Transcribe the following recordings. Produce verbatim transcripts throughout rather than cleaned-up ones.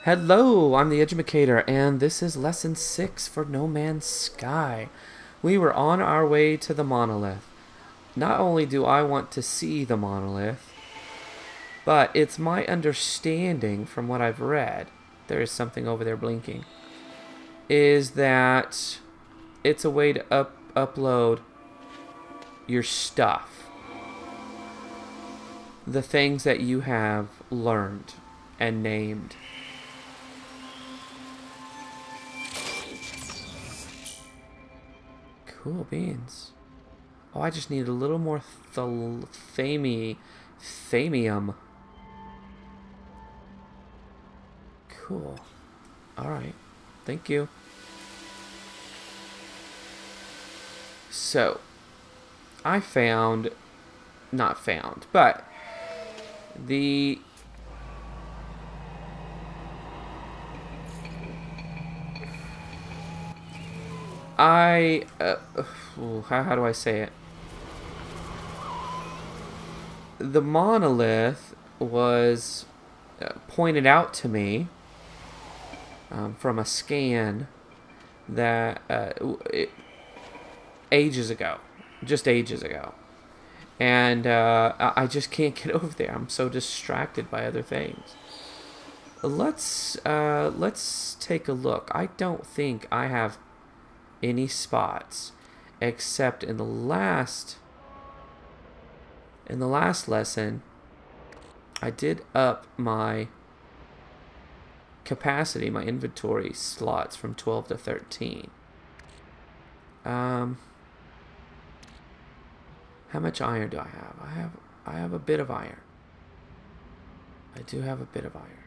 Hello, I'm the Edumacator, and this is lesson six for No Man's Sky. We were on our way to the Monolith. Not only do I want to see the Monolith, but it's my understanding from what I've read, there is something over there blinking, is that it's a way to up upload your stuff. The things that you have learned and named. Cool beans. Oh, I just need a little more thami thamium. Cool. Alright. Thank you. So, I found, not found, but the I, uh, ooh, how, how do I say it? The monolith was uh, pointed out to me um, from a scan that uh, it, ages ago, just ages ago. And uh, I just can't get over there. I'm so distracted by other things. Let's, uh, let's take a look. I don't think I have any spots except in the last in the last lesson I did up my capacity, my inventory slots from twelve to thirteen. Um how much iron do I have? I have I have a bit of iron. I do have a bit of iron.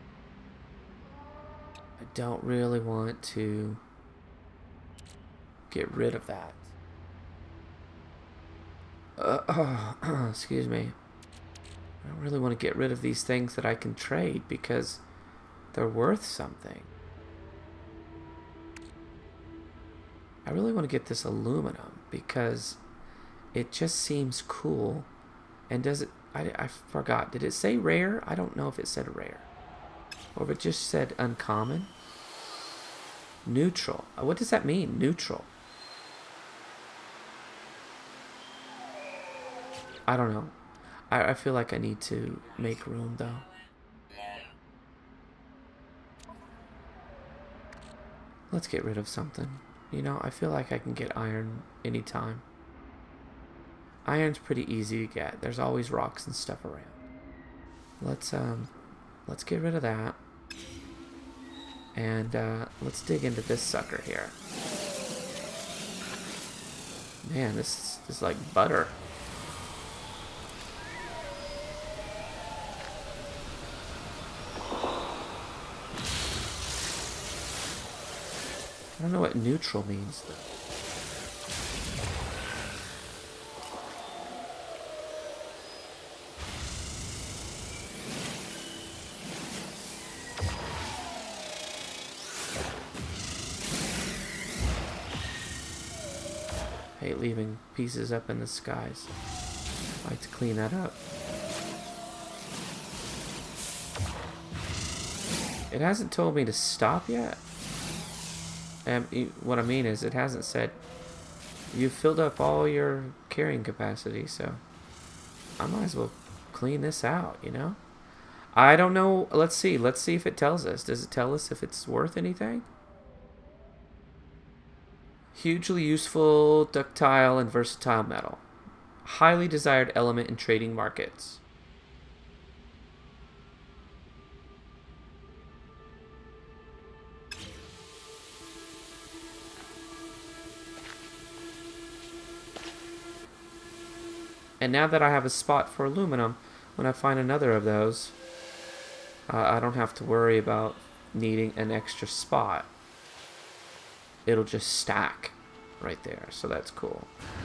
I don't really want to get rid of that. Uh, oh, excuse me. I don't really want to get rid of these things that I can trade because they're worth something. I really want to get this aluminum because it just seems cool. And does it... I, I forgot. Did it say rare? I don't know if it said rare. Or if it just said uncommon. Neutral. What does that mean? Neutral. I don't know. I, I feel like I need to make room though. Let's get rid of something. You know, I feel like I can get iron anytime. Iron's pretty easy to get. There's always rocks and stuff around. Let's um let's get rid of that. And uh, let's dig into this sucker here. Man, this, this is like butter. I don't know what neutral means, though. I hate leaving pieces up in the skies. I like to clean that up. It hasn't told me to stop yet. And what I mean is, it hasn't said you've filled up all your carrying capacity, so I might as well clean this out, you know? I don't know. Let's see. Let's see if it tells us. Does it tell us if it's worth anything? Hugely useful, ductile, and versatile metal. Highly desired element in trading markets. And now that I have a spot for aluminum, when I find another of those, uh, I don't have to worry about needing an extra spot. It'll just stack right there, so that's cool.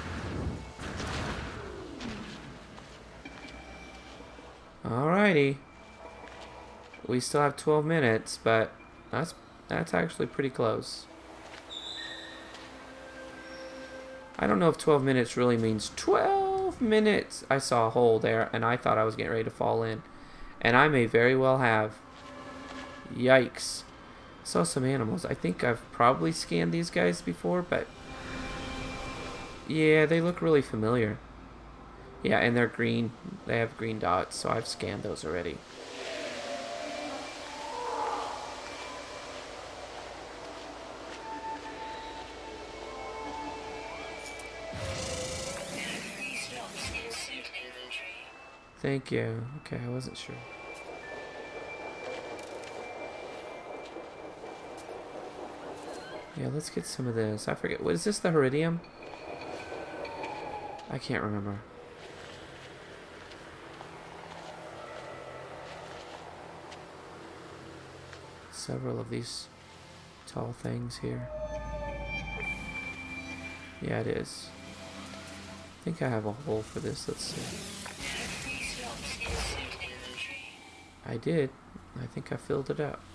Alrighty. We still have twelve minutes, but that's that's actually pretty close. I don't know if twelve minutes really means twelve minutes. I saw a hole there, and I thought I was getting ready to fall in. And I may very well have. Yikes. Saw some animals. I think I've probably scanned these guys before, but yeah, they look really familiar. Yeah, and they're green. They have green dots, so I've scanned those already. Thank you. Okay, I wasn't sure. Yeah, let's get some of this. I forget. What is this, the Heridium? I can't remember. Several of these tall things here. Yeah, it is. I think I have a hole for this. Let's see. I did. I think I filled it up.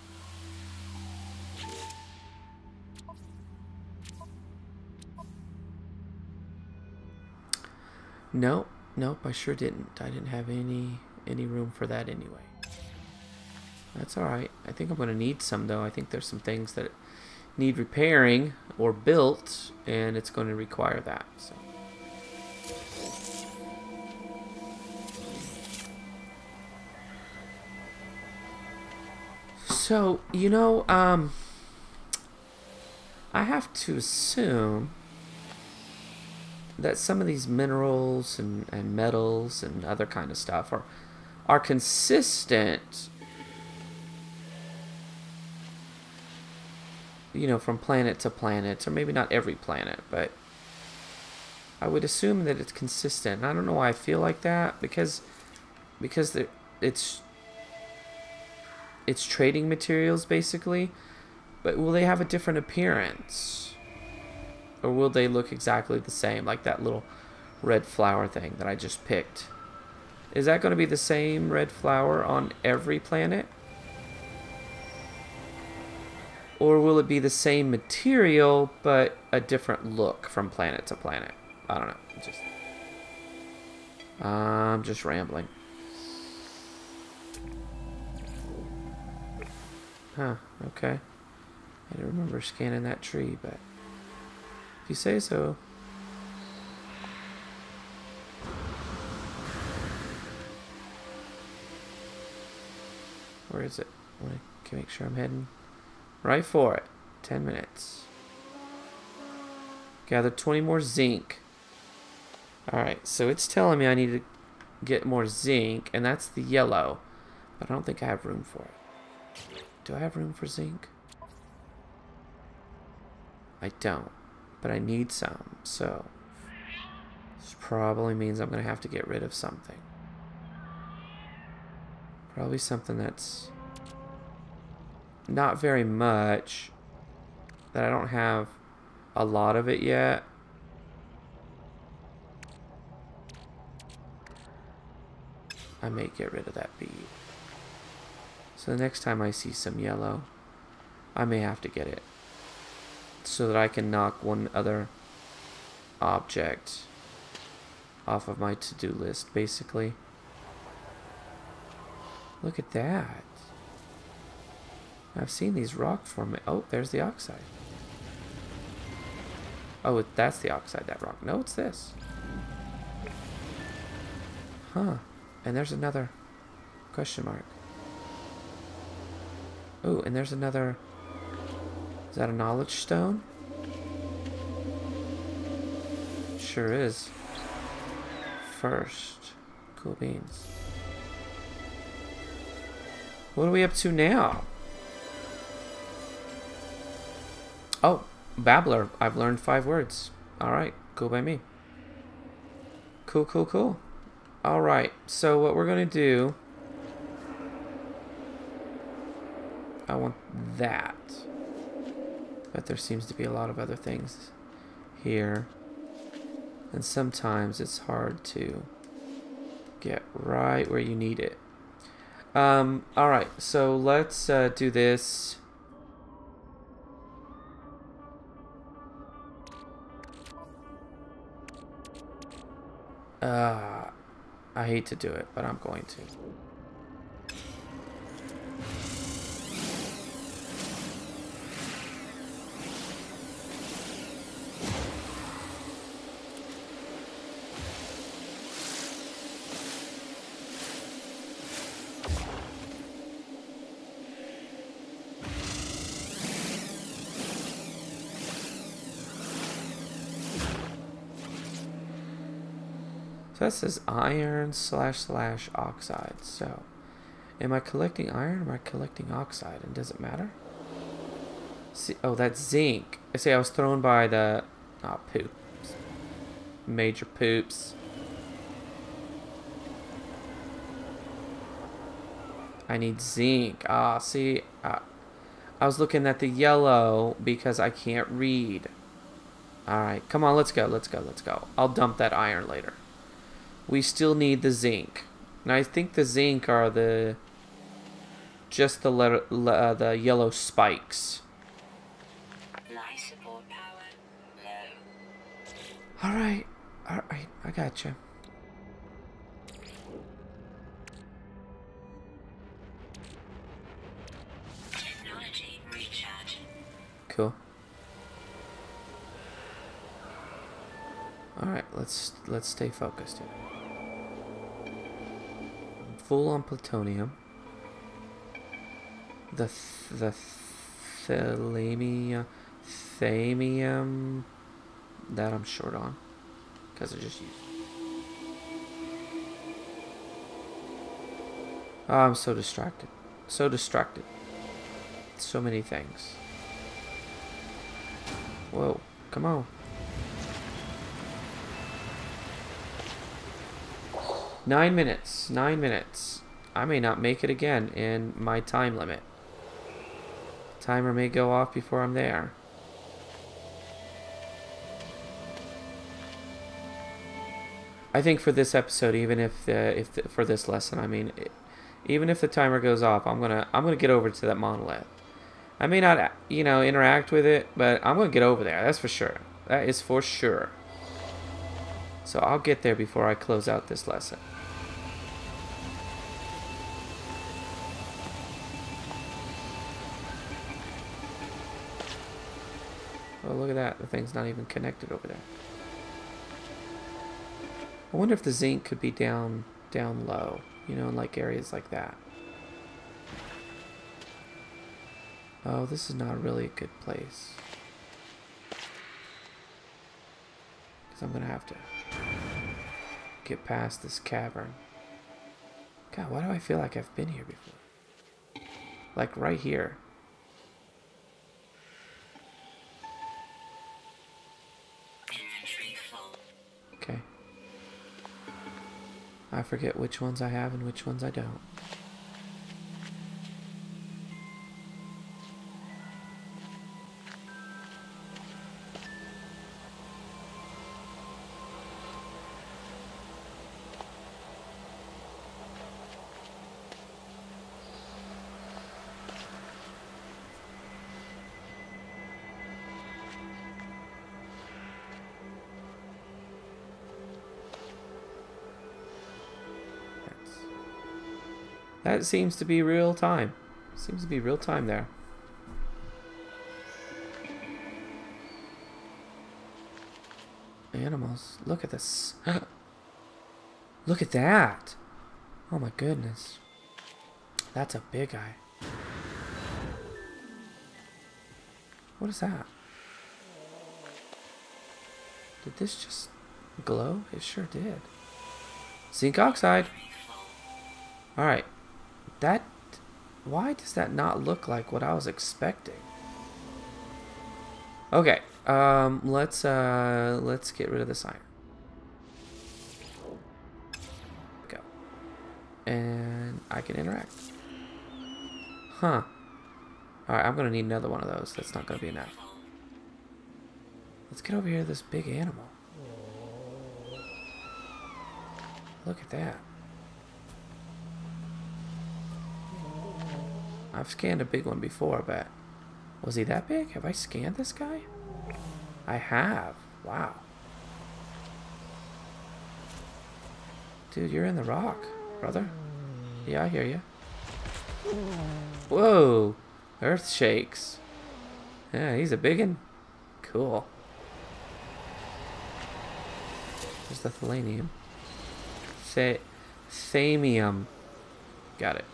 Nope, nope, I sure didn't. I didn't have any any room for that anyway. That's alright. I think I'm going to need some, though. I think there's some things that need repairing or built, and it's going to require that. So. So, you know, um, I have to assume that some of these minerals and, and metals and other kind of stuff are, are consistent, you know, from planet to planet, or maybe not every planet, but I would assume that it's consistent. And I don't know why I feel like that, because, because it's... It's trading materials, basically. But will they have a different appearance? Or will they look exactly the same? Like that little red flower thing that I just picked. Is that going to be the same red flower on every planet? Or will it be the same material, but a different look from planet to planet? I don't know. Just, I'm just rambling. Huh, okay. I don't remember scanning that tree, but if you say so. Where is it? I want to make sure I'm heading right for it. Ten minutes. Gather twenty more zinc. Alright, so it's telling me I need to get more zinc, and that's the yellow. But I don't think I have room for it. Do I have room for zinc? I don't, but I need some, so this probably means I'm going to have to get rid of something. Probably something that's not very much, that I don't have a lot of it yet. I may get rid of that bead. So the next time I see some yellow, I may have to get it, so that I can knock one other object off of my to-do list, basically. Look at that. I've seen these rock formations. Oh, there's the oxide. Oh, that's the oxide, that rock. No, it's this. Huh. And there's another question mark. Oh, and there's another... Is that a knowledge stone? Sure is. First. Cool beans. What are we up to now? Oh, babbler. I've learned five words. Alright, cool by me. Cool, cool, cool. Alright, so what we're going to do... I want that. But there seems to be a lot of other things here. And sometimes it's hard to get right where you need it. Um, alright, so let's uh, do this. Uh, I hate to do it, but I'm going to. this is iron slash slash oxide. So, am I collecting iron or am I collecting oxide? And does it matter? See, oh, that's zinc. I say I was thrown by the... Oh, poop. Major poops. I need zinc. Ah, see, uh, I was looking at the yellow because I can't read. Alright, come on, let's go, let's go, let's go. I'll dump that iron later. We still need the zinc. And I think the zinc are the... Just the letter, uh, the yellow spikes. Life support power low. Alright, alright, I gotcha. Technology recharge. Cool. Alright, let's let's stay focused here. I'm full on plutonium. The th the thalamium thamium that I'm short on because I just used. Oh, I'm so distracted. So distracted. So many things. Whoa, come on. Nine minutes. Nine minutes. I may not make it again in my time limit. Timer may go off before I'm there. I think for this episode, even if the, if the, for this lesson, I mean, it, even if the timer goes off, I'm gonna I'm gonna get over to that monolith. I may not, you know, interact with it, but I'm gonna get over there. That's for sure. That is for sure. So I'll get there before I close out this lesson. Oh, look at that. The thing's not even connected over there. I wonder if the zinc could be down down low, you know, in like areas like that. Oh, this is not really a good place. Because I'm going to have to get past this cavern. God, why do I feel like I've been here before? Like right here. Inventory full. Okay. I forget which ones I have and which ones I don't. That seems to be real time. Seems to be real time there. Animals. Look at this. Look at that. Oh my goodness. That's a big eye. What is that? Did this just glow? It sure did. Zinc oxide. Alright. That, why does that not look like what I was expecting? Okay, um, let's, uh, let's get rid of this iron. Go. And I can interact. Huh. Alright, I'm gonna need another one of those. That's not gonna be enough. Let's get over here to this big animal. Look at that. I've scanned a big one before, but was he that big? Have I scanned this guy? I have. Wow. Dude, you're in the rock, brother. Yeah, I hear you. Whoa. Earth shakes. Yeah, he's a big one. Cool. There's the thalamium. Th Thamium. Got it.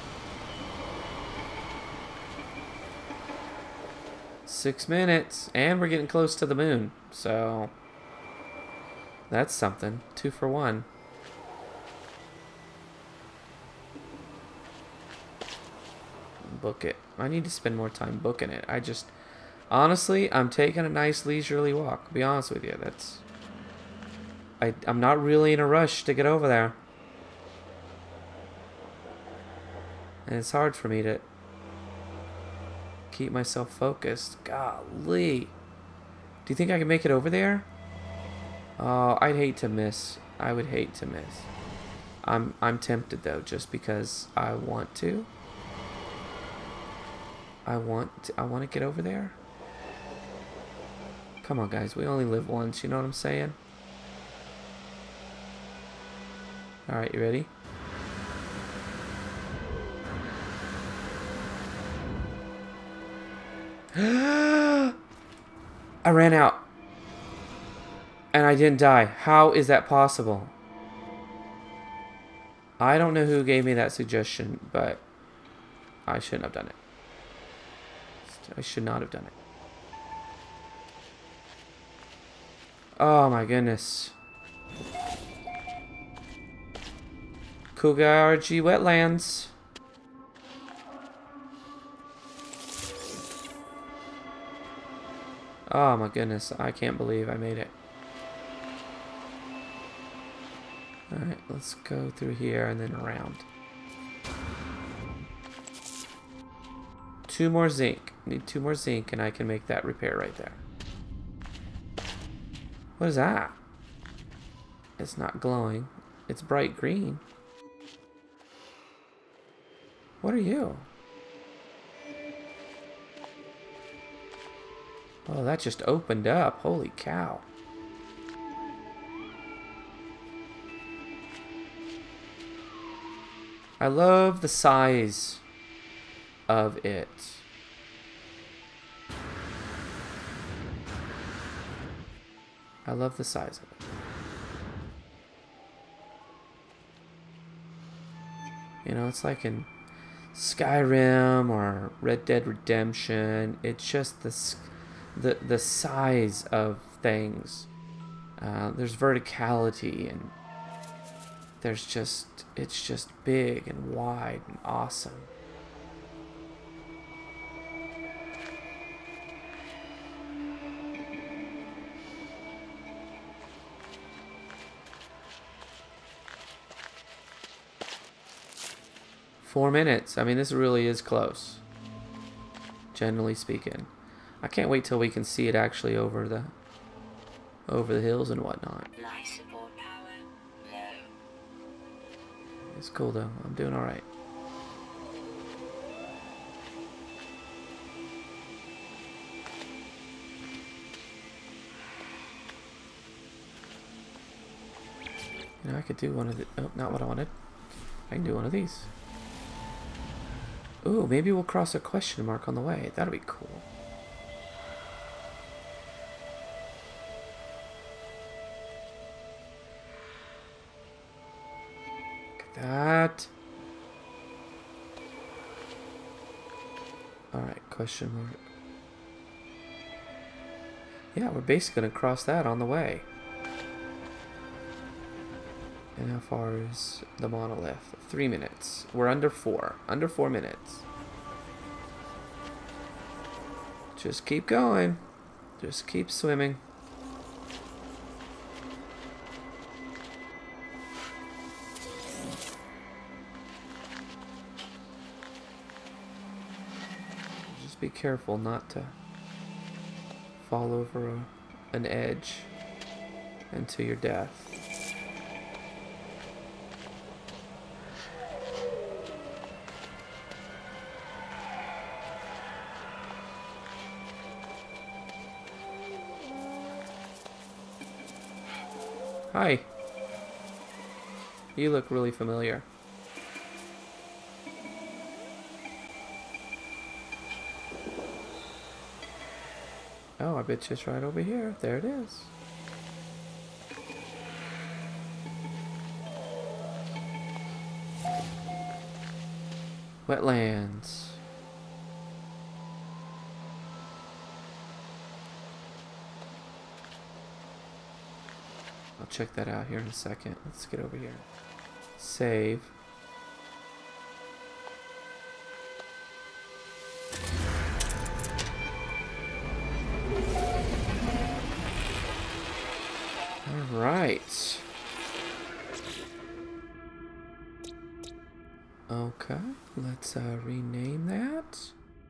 Six minutes, and we're getting close to the moon, so that's something. Two for one. book it. I need to spend more time booking it. I just... Honestly, I'm taking a nice leisurely walk. To be honest with you, that's... I, I'm not really in a rush to get over there. And it's hard for me to keep myself focused. Golly. Do you think I can make it over there? Oh, I'd hate to miss. I would hate to miss. I'm I'm tempted though, just because I want to. I want to, I want to get over there. Come on, guys. We only live once. You know what I'm saying? All right, you ready? I ran out. And I didn't die. How is that possible? I don't know who gave me that suggestion, but I shouldn't have done it. I should not have done it. Oh my goodness. Kugarji wetlands. Oh my goodness, I can't believe I made it. Alright, let's go through here and then around. Two more zinc. Need two more zinc and I can make that repair right there. What is that? It's not glowing. It's bright green. What are you? Oh, that just opened up. Holy cow. I love the size of it. I love the size of it. You know, it's like in Skyrim or Red Dead Redemption. It's just the the the size of things. Uh, there's verticality and there's just it's just big and wide and awesome. Four minutes. I mean, this really is close. Generally speaking. I can't wait till we can see it actually over the over the hills and whatnot. Life support power low. It's cool though. I'm doing alright. You know, I could do one of the... Oh, not what I wanted. I can do one of these. Ooh, maybe we'll cross a question mark on the way. That'll be cool. Look at that. Alright, question mark. Yeah, we're basically going to cross that on the way. And how far is the monolith? Three minutes. We're under four. Under four minutes. Just keep going. Just keep swimming. Just be careful not to fall over a, an edge into your death. Hi. You look really familiar. Oh, I bet you it's right over here. There it is. Wetlands. I'll check that out here in a second. Let's get over here. Save. All right. Okay, let's uh, rename that.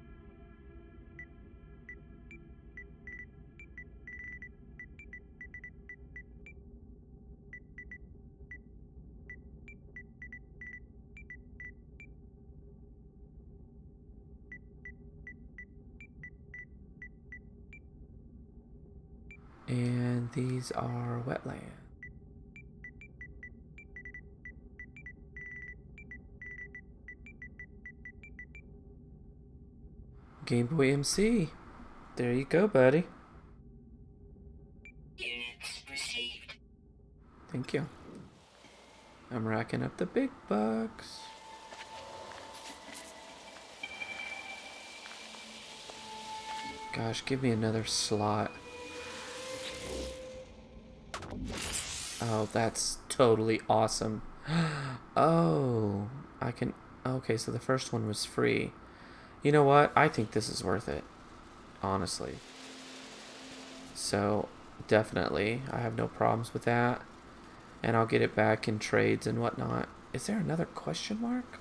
And these are wetland. Game Boy M C. There you go, buddy. Units received. Thank you. I'm racking up the big bucks. Gosh, give me another slot. Oh, that's totally awesome. Oh, I can... Okay, so the first one was free. You know what? I think this is worth it. Honestly. So, definitely. I have no problems with that. And I'll get it back in trades and whatnot. Is there another question mark?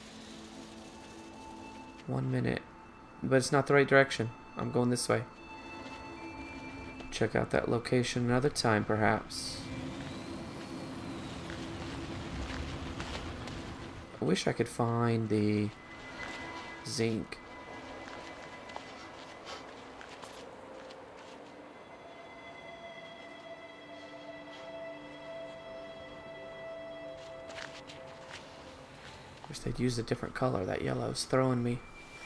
One minute. But it's not the right direction. I'm going this way. Check out that location another time, perhaps. I wish I could find the zinc. Wish they'd use a different color. That yellow's throwing me.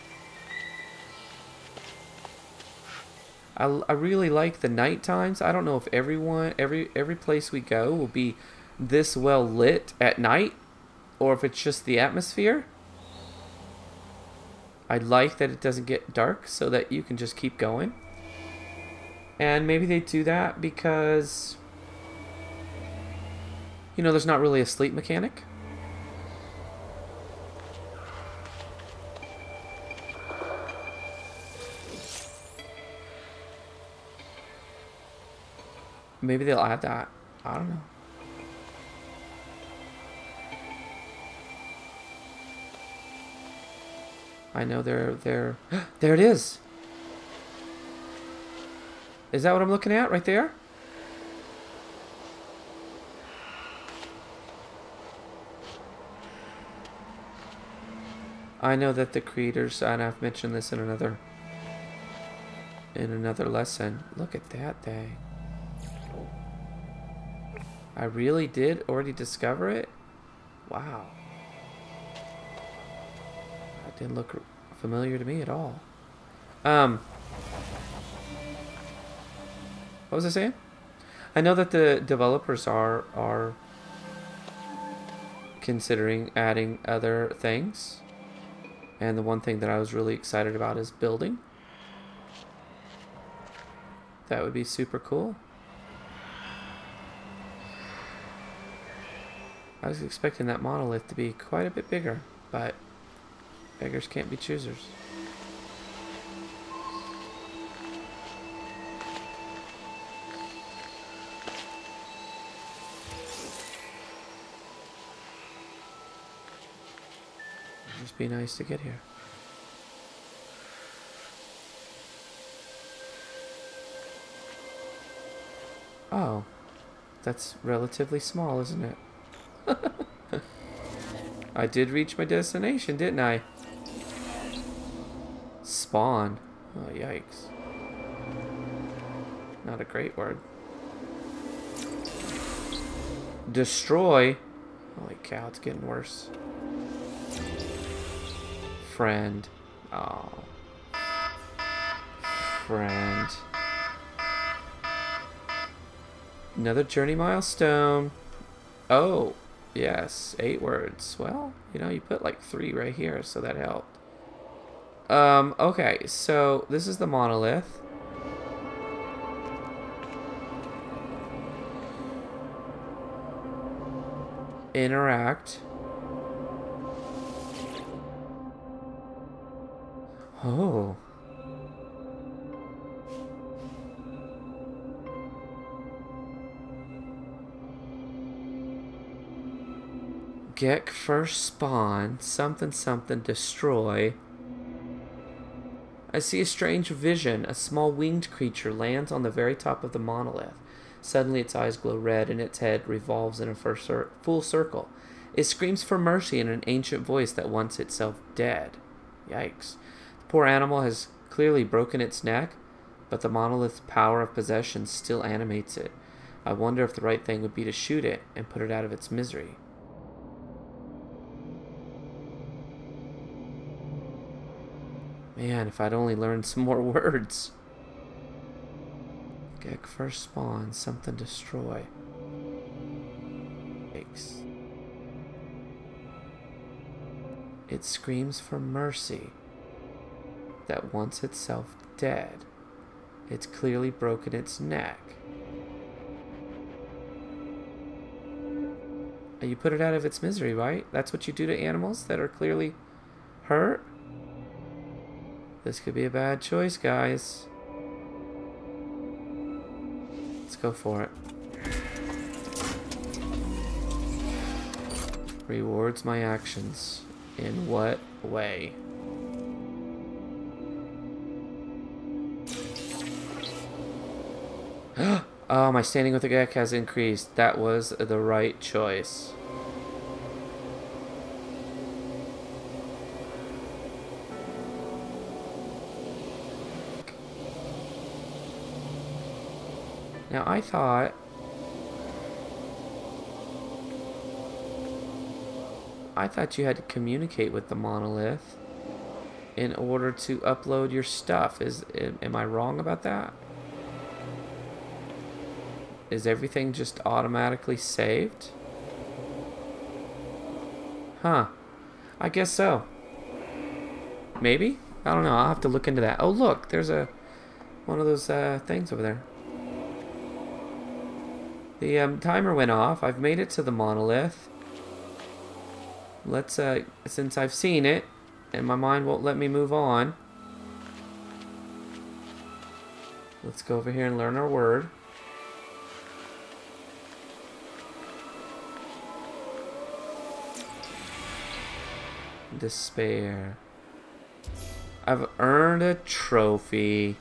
I, I really like the night times. I don't know if everyone, every every place we go will be this well lit at night, or if it's just the atmosphere. I like that it doesn't get dark so that you can just keep going. And maybe they do that because, you know, there's not really a sleep mechanic. Maybe they'll add that. I don't know. I know they're they're there it is. Is that what I'm looking at right there? I know that the creators, and I've mentioned this in another in another lesson. Look at that thing. I really did already discover it? Wow. That didn't look familiar to me at all. Um, what was I saying? I know that the developers are are considering adding other things. And the one thing that I was really excited about is building. That would be super cool. I was expecting that monolith to be quite a bit bigger, but beggars can't be choosers. It'd just be nice to get here. Oh, that's relatively small, isn't it? I did reach my destination, didn't I? Spawn. Oh, yikes. Not a great word. Destroy. Holy cow, it's getting worse. Friend. Oh. Friend. Another journey milestone. Oh. Yes, eight words. Well, you know, you put like three right here, so that helped. Um, okay, so this is the monolith. Interact. Oh. Gek first spawn, something something destroy. I see a strange vision. A small winged creature lands on the very top of the monolith. Suddenly its eyes glow red and its head revolves in a full circle. It screams for mercy in an ancient voice that wants itself dead. Yikes. The poor animal has clearly broken its neck, but the monolith's power of possession still animates it. I wonder if the right thing would be to shoot it and put it out of its misery. Man, if I'd only learned some more words. Gek first spawn, something destroy. Yikes. It screams for mercy that wants itself dead. It's clearly broken its neck. You put it out of its misery, right? That's what you do to animals that are clearly hurt? This could be a bad choice, guys. Let's go for it. Rewards my actions. In what way? Oh, my standing with the Gek has increased. That was the right choice. Now, I thought... I thought you had to communicate with the monolith in order to upload your stuff. Is am I wrong about that? Is everything just automatically saved? Huh. I guess so. Maybe? I don't know. I'll have to look into that. Oh, look. There's a one of those uh, things over there. The um, timer went off. I've made it to the monolith. Let's, uh, since I've seen it, and my mind won't let me move on, let's go over here and learn our word. Despair. I've earned a trophy.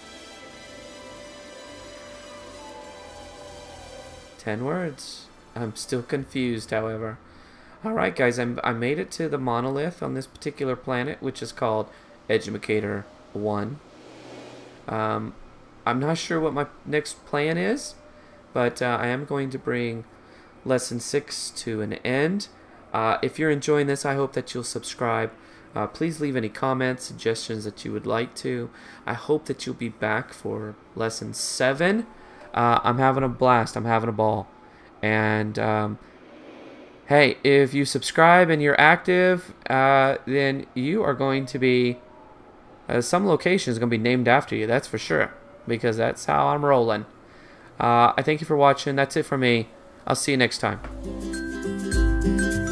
Ten words. I'm still confused, however. Alright, guys, I'm, I made it to the monolith on this particular planet, which is called Educator one. Um, I'm not sure what my next plan is, but uh, I am going to bring Lesson six to an end. Uh, if you're enjoying this, I hope that you'll subscribe. Uh, please leave any comments, suggestions that you would like to. I hope that you'll be back for Lesson seven. Uh, I'm having a blast. I'm having a ball. And... Um, hey, if you subscribe and you're active, uh, then you are going to be... Uh, some location is going to be named after you, that's for sure. Because that's how I'm rolling. Uh, I thank you for watching. That's it for me. I'll see you next time.